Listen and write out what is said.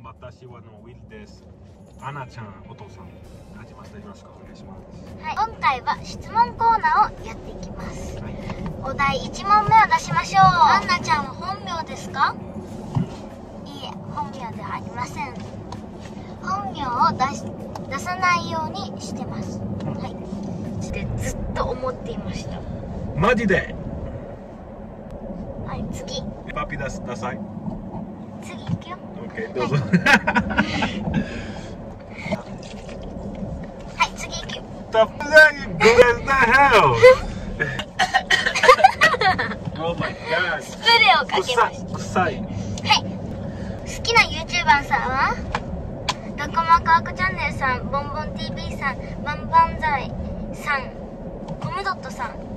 私はウィルです。アナちゃん、お父さん、始まった。よろしくお願いします。 はい、今回は質問コーナーをやっていきます。 はい、 お題1問目を出しましょう。アンナちゃんは本名ですか？いいえ、本名ではありません。本名を出さないようにしてます。はい。そしてずっと思っていました。 マジで。 はい、次。 パピダサイ。 次行くよ。 OK、どうぞ。 はい、次行くよ。 The fuck you good as the hell? Oh my god. スプレーをかけました。 臭い。 はい。好きな YouTuber さんはドコマ科学チャンネルさん、ボンボン TV さん、バンバンザイさん、コムドットさん。